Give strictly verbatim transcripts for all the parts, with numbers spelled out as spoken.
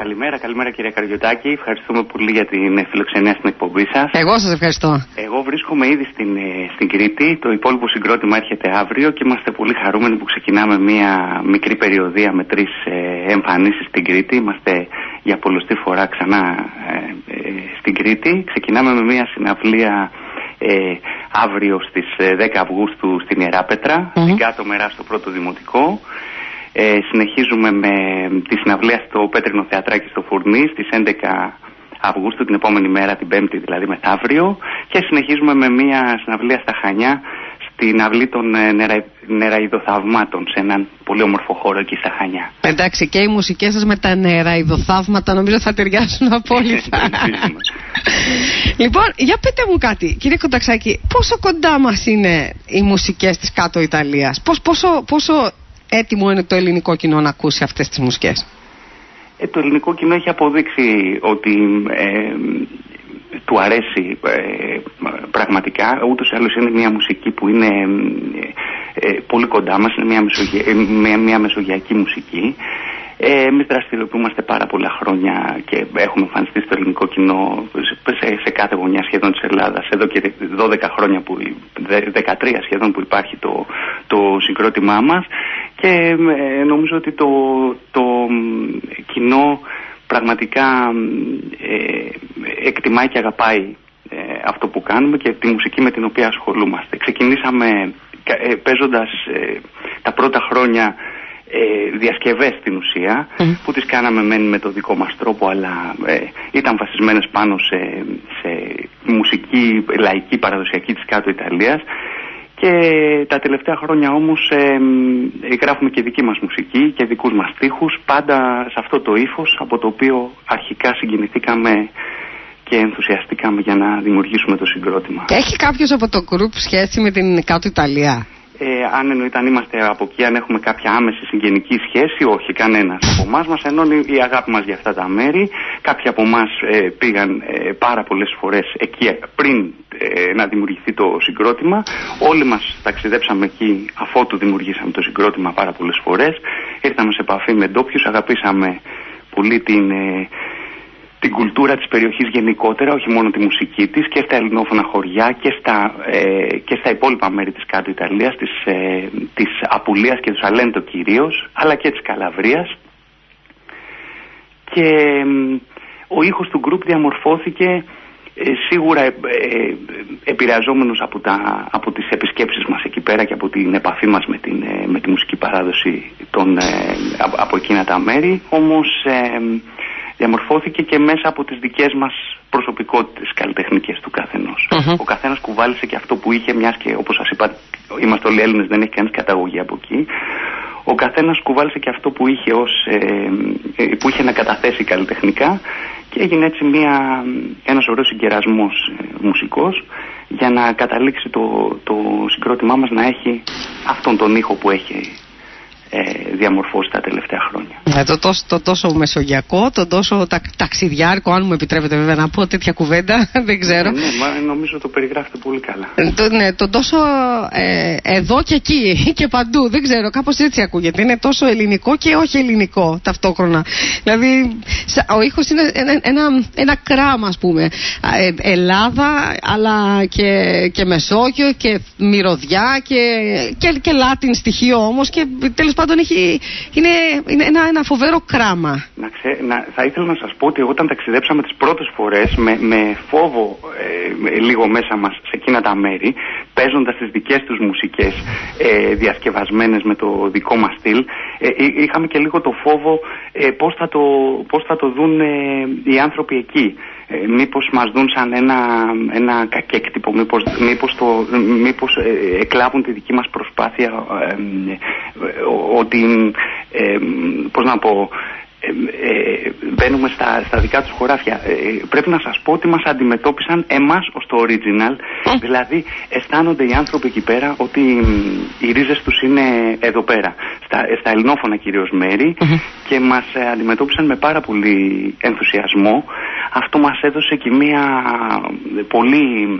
Καλημέρα, καλημέρα κύριε Καριωτάκη. Ευχαριστούμε πολύ για την φιλοξενία στην εκπομπή σας. Εγώ σας ευχαριστώ. Εγώ βρίσκομαι ήδη στην, στην Κρήτη. Το υπόλοιπο συγκρότημα έρχεται αύριο και είμαστε πολύ χαρούμενοι που ξεκινάμε μια μικρή περιοδεία με τρεις ε, εμφανίσεις στην Κρήτη. Είμαστε για πολλοστή φορά ξανά ε, ε, στην Κρήτη. Ξεκινάμε με μια συναυλία ε, αύριο στις δέκα Αυγούστου στην Ιεράπετρα, mm-hmm. στην Κάτω Μερά στο πρώτο δημοτικό. Ε, συνεχίζουμε με τη συναυλία στο Πέτρινο Θεατράκι στο Φουρνί στις έντεκα Αυγούστου, την επόμενη μέρα, την Πέμπτη δηλαδή μεθαύριο, και συνεχίζουμε με μια συναυλία στα Χανιά στην αυλή των ε, νερα, νεραϊδοθαυμάτων, σε έναν πολύ όμορφο χώρο εκεί στα Χανιά. Εντάξει, και οι μουσικές σας με τα νεραϊδοθαύματα νομίζω θα ταιριάσουν απόλυτα. Λοιπόν, για πείτε μου κάτι, κύριε Κονταξάκη, πόσο κοντά μας είναι οι μουσικές της Κάτω Ιταλίας, Πώς, πόσο, πόσο έτοιμο είναι το ελληνικό κοινό να ακούσει αυτές τις μουσικές? Ε, το ελληνικό κοινό έχει αποδείξει ότι ε, του αρέσει ε, πραγματικά. Ούτως ή άλλως είναι μια μουσική που είναι ε, ε, πολύ κοντά μας, είναι μια, μεσογεια, ε, μια, μια μεσογειακή μουσική. Ε, εμείς δραστηριοποιούμαστε πάρα πολλά χρόνια και έχουμε εμφανιστεί στο ελληνικό κοινό σε, σε κάθε γωνιά σχεδόν της Ελλάδας. Εδώ και δώδεκα χρόνια, που, δεκατρία σχεδόν που υπάρχει το, το συγκρότημά μας, και ε, νομίζω ότι το, το κοινό πραγματικά ε, εκτιμάει και αγαπάει ε, αυτό που κάνουμε και τη μουσική με την οποία ασχολούμαστε. Ξεκινήσαμε ε, παίζοντας ε, τα πρώτα χρόνια Ε, διασκευές στην ουσία, mm. που τις κάναμε μεν με το δικό μας τρόπο, αλλά ε, ήταν βασισμένες πάνω σε, σε μουσική λαϊκή παραδοσιακή της Κάτω Ιταλίας, και τα τελευταία χρόνια όμως ε, ε, γράφουμε και δική μας μουσική και δικούς μας στίχους, πάντα σε αυτό το ύφος από το οποίο αρχικά συγκινηθήκαμε και ενθουσιαστήκαμε για να δημιουργήσουμε το συγκρότημα. Έχει κάποιος από το group σχέση με την Κάτω Ιταλία? Ε, αν εννοείται αν είμαστε από εκεί, αν έχουμε κάποια άμεση συγγενική σχέση, όχι, κανένας από εμάς. Μας ενώνει η αγάπη μας για αυτά τα μέρη. Κάποιοι από εμάς ε, πήγαν ε, πάρα πολλές φορές εκεί πριν ε, να δημιουργηθεί το συγκρότημα. Όλοι μας ταξιδέψαμε εκεί αφότου δημιουργήσαμε το συγκρότημα πάρα πολλές φορές. Ήρθαμε σε επαφή με ντόπιους, αγαπήσαμε πολύ την... Ε, την κουλτούρα της περιοχής γενικότερα, όχι μόνο τη μουσική της, και στα ελληνόφωνα χωριά και στα, ε, και στα υπόλοιπα μέρη της Κάτω Ιταλίας, της, ε, της Απουλίας και του Σαλέντο κυρίως, αλλά και της Καλαβρίας. Και ε, ο ήχος του γκρουπ διαμορφώθηκε ε, σίγουρα ε, ε, επηρεαζόμενος από, τα, από τις επισκέψεις μας εκεί πέρα και από την επαφή μας με, την, ε, με τη μουσική παράδοση των, ε, από, από εκείνα τα μέρη, όμως ε, διαμορφώθηκε και μέσα από τις δικές μας προσωπικότητες καλλιτεχνικές του καθενός. Uh-huh. Ο καθένας κουβάλισε και αυτό που είχε, μιας και όπως σας είπα είμαστε όλοι Έλληνες, δεν έχει κανείς καταγωγή από εκεί. Ο καθένας κουβάλισε και αυτό που είχε, ως, ε, ε, που είχε να καταθέσει καλλιτεχνικά, και έγινε έτσι μια, ένας ωραίος συγκερασμός ε, μουσικός, για να καταλήξει το, το συγκρότημά μας να έχει αυτόν τον ήχο που έχει Ε, διαμορφώσει τα τελευταία χρόνια. Ε, το, τόσο, το τόσο μεσογειακό, το τόσο τα, ταξιδιάρικο, αν μου επιτρέπετε βέβαια να πω τέτοια κουβέντα, δεν ξέρω. Ναι, ναι, μα νομίζω το περιγράφετε πολύ καλά. Ε, το, ναι, το τόσο ε, εδώ και εκεί και παντού, δεν ξέρω, κάπως έτσι ακούγεται. Είναι τόσο ελληνικό και όχι ελληνικό ταυτόχρονα. Δηλαδή, ο ήχος είναι ένα, ένα, ένα κράμα, ας πούμε. Ε, Ελλάδα, αλλά και, και Μεσόγειο και μυρωδιά και, και, και Λάτιν στοιχείο όμως, και τέλος πάντων έχει, είναι, είναι ένα, ένα φοβερό κράμα. Να ξέ, να, θα ήθελα να σας πω ότι όταν ταξιδέψαμε τις πρώτες φορές με, με φόβο ε, λίγο μέσα μας σε εκείνα τα μέρη, παίζοντας τις δικές τους μουσικές ε, διασκευασμένες με το δικό μας στυλ, ε, είχαμε και λίγο το φόβο ε, πώς, θα το, πώς θα το δουν ε, οι άνθρωποι εκεί. Ε, μήπως μας δουν σαν ένα, ένα κακέκτυπο, μήπως, μήπως, το, μήπως ε, εκλάβουν τη δική μας προσπάθεια, ε, ε, ότι, ε, πώς να πω, ε, ε, μπαίνουμε στα, στα δικά τους χωράφια. Ε, πρέπει να σας πω ότι μας αντιμετώπισαν εμάς ως το original, mm. δηλαδή αισθάνονται οι άνθρωποι εκεί πέρα ότι οι ρίζες τους είναι εδώ πέρα, στα, στα ελληνόφωνα κυρίως μέρη, mm-hmm. και μας ε, αντιμετώπισαν με πάρα πολύ ενθουσιασμό. Αυτό μας έδωσε και μια πολύ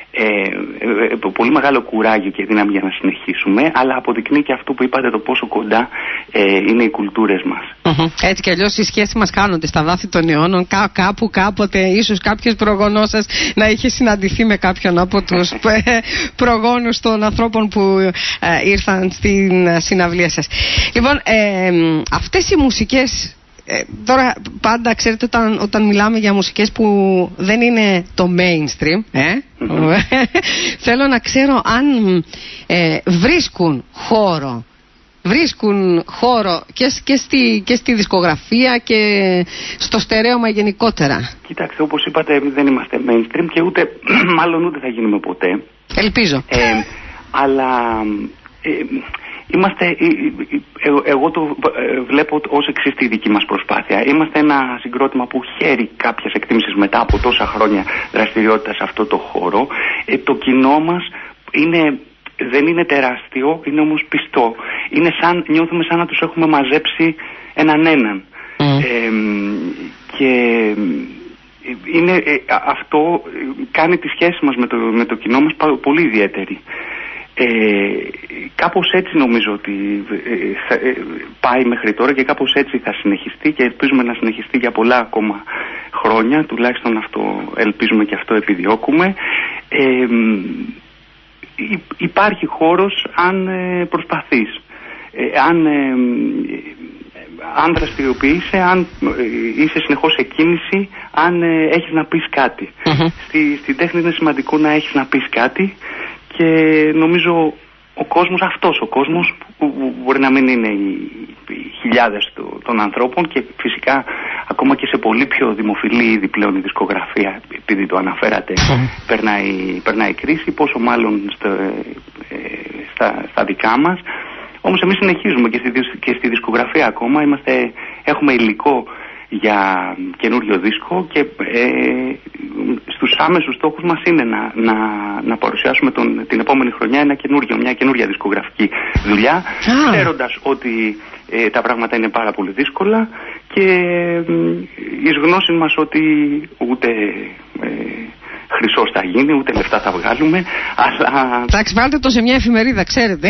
Ε, ε, πολύ μεγάλο κουράγιο και δύναμη για να συνεχίσουμε, αλλά αποδεικνύει και αυτό που είπατε, το πόσο κοντά ε, είναι οι κουλτούρες μας. Mm-hmm. Έτσι κι αλλιώς οι σχέσεις μας κάνονται στα βάθη των αιώνων. Κά, κάπου κάποτε ίσως κάποιος προγονός σας να είχε συναντηθεί με κάποιον από τους προγόνους των ανθρώπων που ε, ήρθαν στην συναυλία σας. Λοιπόν, ε, αυτές οι μουσικές, Ε, τώρα πάντα ξέρετε όταν, όταν μιλάμε για μουσικές που δεν είναι το mainstream, ε? Mm-hmm. θέλω να ξέρω αν ε, βρίσκουν χώρο βρίσκουν χώρο και, και, στη, και στη δισκογραφία και στο στερέωμα γενικότερα. Κοιτάξτε, όπως είπατε, δεν είμαστε mainstream και ούτε μάλλον ούτε θα γίνουμε ποτέ. Ελπίζω. Ε, αλλά ε, Είμαστε, εγώ το βλέπω ως εξής τη δική μας προσπάθεια. Είμαστε ένα συγκρότημα που χαίρει κάποιες εκτίμησης μετά από τόσα χρόνια δραστηριότητα σε αυτό το χώρο. Ε, το κοινό μας είναι, δεν είναι τεράστιο, είναι όμως πιστό. Είναι σαν, νιώθουμε σαν να τους έχουμε μαζέψει έναν έναν. Mm. Ε, και είναι, ε, αυτό κάνει τη σχέση μας με το, με το κοινό μας πολύ ιδιαίτερη. Ε, κάπως έτσι νομίζω ότι ε, ε, πάει μέχρι τώρα και κάπως έτσι θα συνεχιστεί και ελπίζουμε να συνεχιστεί για πολλά ακόμα χρόνια, τουλάχιστον αυτό ελπίζουμε και αυτό επιδιώκουμε. Ε, υπάρχει χώρος αν ε, προσπαθείς, ε, αν, ε, αν δραστηριοποιείσαι, αν ε, είσαι συνεχώς σε κίνηση, αν ε, έχεις να πεις κάτι. Mm-hmm. Στη, στη τέχνη είναι σημαντικό να έχεις να πεις κάτι. Και νομίζω ο κόσμος, αυτός ο κόσμος που μπορεί να μην είναι οι, οι χιλιάδες του, των ανθρώπων και φυσικά ακόμα και σε πολύ πιο δημοφιλή ήδη πλέον η δισκογραφία, επειδή το αναφέρατε, περνάει, περνάει κρίση, πόσο μάλλον στο, ε, στα, στα δικά μας. Όμως εμείς συνεχίζουμε και στη, και στη δισκογραφία ακόμα, είμαστε, έχουμε υλικό για καινούριο δίσκο και ε, στους άμεσους στόχους μας είναι να, να, να παρουσιάσουμε τον, την επόμενη χρονιά ένα καινούριο, μια καινούρια δισκογραφική δουλειά, ah. ξέροντας ότι ε, τα πράγματα είναι πάρα πολύ δύσκολα και ε, εις γνώση μας ότι ούτε ε, χρυσός θα γίνει, ούτε λεφτά θα βγάλουμε, αλλά... Εντάξει, βάλτε το σε μια εφημερίδα, ξέρετε.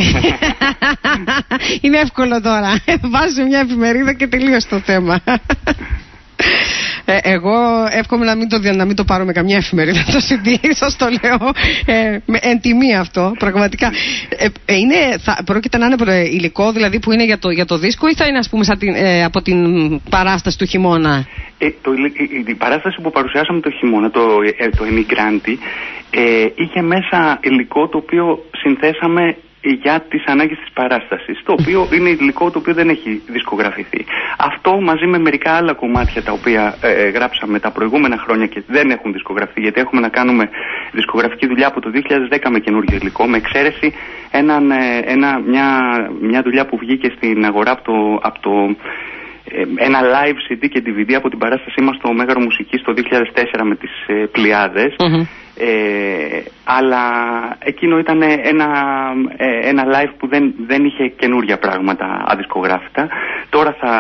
Είναι εύκολο τώρα. Βάζω σε μια εφημερίδα και τελείωσε το θέμα. Ε, εγώ εύχομαι να μην, το, να μην το πάρω με καμιά εφημερίδα το σι ντι, σας το λέω ε, με, εν τιμή αυτό, πραγματικά. Ε, ε, είναι, θα, πρόκειται να είναι υλικό δηλαδή που είναι για το, για το δίσκο ή θα είναι ας πούμε σαν την, ε, από την παράσταση του χειμώνα? Ε, το, η, η παράσταση που παρουσιάσαμε το χειμώνα, το, ε, το Emigranti, ε, είχε μέσα υλικό το οποίο συνθέσαμε για τις ανάγκες της παράστασης, το οποίο είναι υλικό το οποίο δεν έχει δισκογραφηθεί. Αυτό μαζί με μερικά άλλα κομμάτια τα οποία ε, γράψαμε τα προηγούμενα χρόνια και δεν έχουν δισκογραφηθεί, γιατί έχουμε να κάνουμε δισκογραφική δουλειά από το δύο χιλιάδες δέκα με καινούργιο υλικό, με εξαίρεση έναν, ε, ένα, μια, μια δουλειά που βγήκε στην αγορά από το, από το ε, ένα live σι ντι και ντι βι ντι από την παράστασή μας στο Μέγαρο Μουσικής το δύο χιλιάδες τέσσερα με τις ε, Πλειάδες. Mm-hmm. Ε, αλλά εκείνο ήταν ένα, ε, ένα live που δεν, δεν είχε καινούρια πράγματα αδισκογράφητα. Τώρα, θα,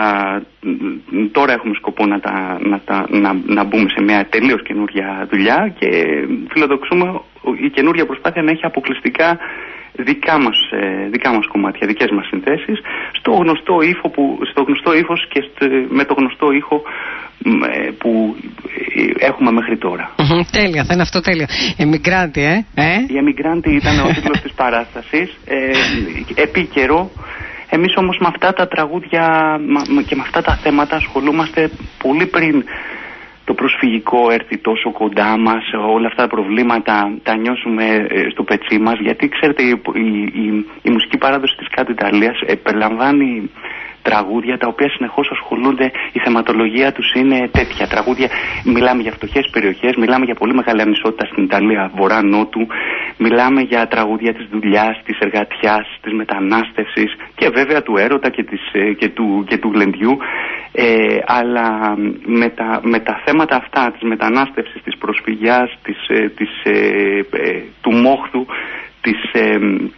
τώρα έχουμε σκοπό να, τα, να, τα, να, να μπούμε σε μια τελείως καινούρια δουλειά και φιλοδοξούμε η καινούρια προσπάθεια να έχει αποκλειστικά δικά μας, ε, δικά μας κομμάτια, δικές μας συνθέσεις στο γνωστό ύφο που, στο γνωστό ύφος και στο, με το γνωστό ήχο ε, που έχουμε μέχρι τώρα. Mm-hmm, τέλεια, θα είναι αυτό τέλειο. Emigranti, ε? ε? Η Emigranti ήταν ο τίτλος της παράστασης, ε, επίκαιρο. Εμείς όμως με αυτά τα τραγούδια και με αυτά τα θέματα ασχολούμαστε πολύ πριν το προσφυγικό έρθει τόσο κοντά μας, όλα αυτά τα προβλήματα τα νιώσουμε στο πετσί μας, γιατί ξέρετε η, η, η, η μουσική παράδοση της κάτω Ιταλίας ε, περιλαμβάνει τραγούδια τα οποία συνεχώς ασχολούνται, η θεματολογία τους είναι τέτοια τραγούδια. Μιλάμε για φτωχές περιοχές, μιλάμε για πολύ μεγάλη ανισότητα στην Ιταλία βορρά-νότου, μιλάμε για τραγούδια της δουλειάς, της εργατιάς, της μετανάστευσης και βέβαια του έρωτα και, της, και, του, και του γλεντιού. Ε, αλλά με τα, με τα θέματα αυτά της μετανάστευσης, της προσφυγιάς, της, της, ε, ε, του μόχθου, της, ε,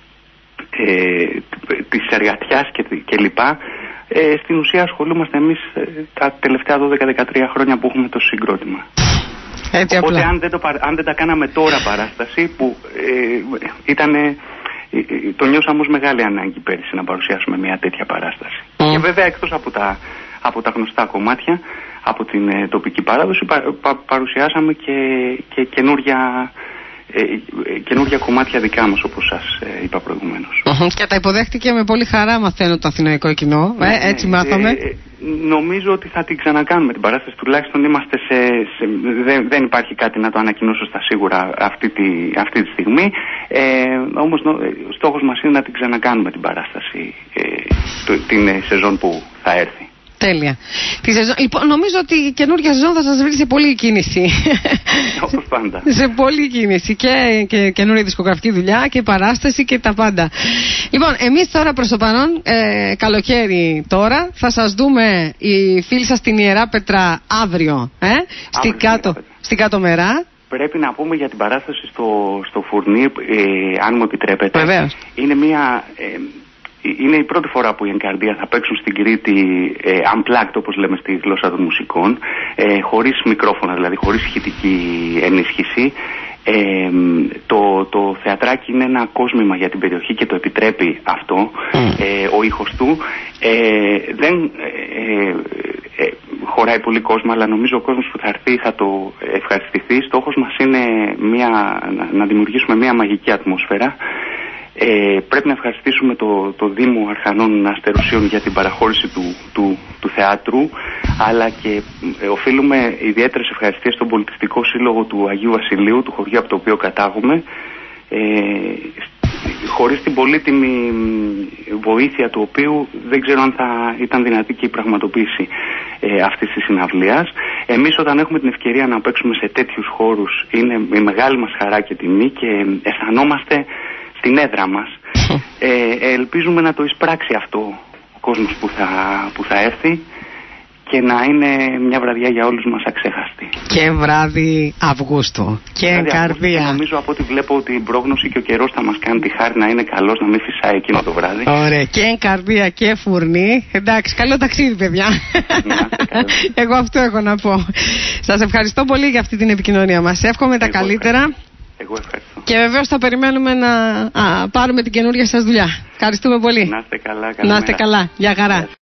ε, της εργατιάς και, και λοιπά, ε, στην ουσία ασχολούμαστε εμείς ε, τα τελευταία δώδεκα με δεκατρία χρόνια που έχουμε το συγκρότημα. Έτσι Οπότε απλά. αν δεν, το, αν δεν τα κάναμε τώρα παράσταση, που ε, ήταν, ε, το νιώσαμε ως μεγάλη ανάγκη πέρυσι να παρουσιάσουμε μια τέτοια παράσταση. Mm. Και βέβαια εκτός από τα, από τα γνωστά κομμάτια, από την ε, τοπική παράδοση, πα, πα, παρουσιάσαμε και, και καινούρια, ε, καινούρια κομμάτια δικά μας, όπως σας ε, είπα προηγουμένως. Mm-hmm. Και τα υποδέχτηκε με πολύ χαρά, μαθαίνω, το αθηναϊκό κοινό. Ναι, ε, έτσι μάθαμε. Ε, ε, νομίζω ότι θα την ξανακάνουμε την παράσταση. Τουλάχιστον είμαστε σε, σε, δεν, δεν υπάρχει κάτι να το ανακοινώσω στα σίγουρα αυτή τη, αυτή τη στιγμή. Ε, όμως ο στόχος μας είναι να την ξανακάνουμε την παράσταση ε, το, την ε, σεζόν που θα έρθει. Τέλεια. Τη σεζόν... Λοιπόν, νομίζω ότι η καινούργια σεζόν θα σας βρει σε πολλή κίνηση. Όπως πάντα. Σε πολλή κίνηση. Και, και καινούρια δισκογραφική δουλειά και παράσταση και τα πάντα. Λοιπόν, εμείς τώρα προς το παρόν, ε, καλοκαίρι τώρα, θα σας δούμε οι φίλοι σας στην Ιερά Πέτρα αύριο. Ε, αύριο στην, κάτω, στην Κάτω Μερά. Πρέπει να πούμε για την παράσταση στο, στο Φουρνί, ε, αν μου επιτρέπετε. Βεβαίως. Είναι μια... Ε, Είναι η πρώτη φορά που οι Ενκαρδία θα παίξουν στην Κρήτη ε, unplugged, όπως λέμε στη γλώσσα των μουσικών, ε, χωρίς μικρόφωνα, δηλαδή χωρίς ηχητική ενίσχυση. Ε, το, το θεατράκι είναι ένα κόσμημα για την περιοχή και το επιτρέπει αυτό, ε, ο ήχος του. Ε, δεν ε, ε, χωράει πολύ κόσμο, αλλά νομίζω ο κόσμος που θα έρθει θα το ευχαριστηθεί. Στόχος μας είναι μια, να, να δημιουργήσουμε μια μαγική ατμόσφαιρα. Ε, πρέπει να ευχαριστήσουμε το, το Δήμο Αρχανών Αστερουσίων για την παραχώρηση του, του, του θεάτρου, αλλά και ε, οφείλουμε ιδιαίτερες ευχαριστίες στον Πολιτιστικό Σύλλογο του Αγίου Βασιλείου, του χωριού από το οποίο κατάγουμε, ε, χωρίς την πολύτιμη βοήθεια του οποίου δεν ξέρω αν θα ήταν δυνατή και η πραγματοποίηση ε, αυτής της συναυλίας. Εμείς όταν έχουμε την ευκαιρία να παίξουμε σε τέτοιους χώρους είναι η μεγάλη μας χαρά και τιμή και αισθανόμαστε στην έδρα μας. Ε, ελπίζουμε να το εισπράξει αυτό ο κόσμος που θα, που θα έρθει και να είναι μια βραδιά για όλους μας αξέχαστη. Και βράδυ Αυγούστου. Και Ενκαρδία. Νομίζω από ό,τι βλέπω ότι η πρόγνωση και ο καιρός θα μας κάνει τη χάρη να είναι καλός, να μην φυσάει εκείνο το βράδυ. Ωραία. Και Ενκαρδία και Φουρνί. Εντάξει, καλό ταξίδι, παιδιά. Εγώ αυτό έχω να πω. Σας ευχαριστώ πολύ για αυτή την επικοινωνία μας. Εύχομαι τα καλύτερα. Ευχαριστώ. Εγώ ευχαριστώ. Και βεβαίως θα περιμένουμε να α, πάρουμε την καινούργια σας δουλειά. Ευχαριστούμε πολύ. Να είστε καλά. Καλή να είστε μέρα. καλά. Γεια χαρά.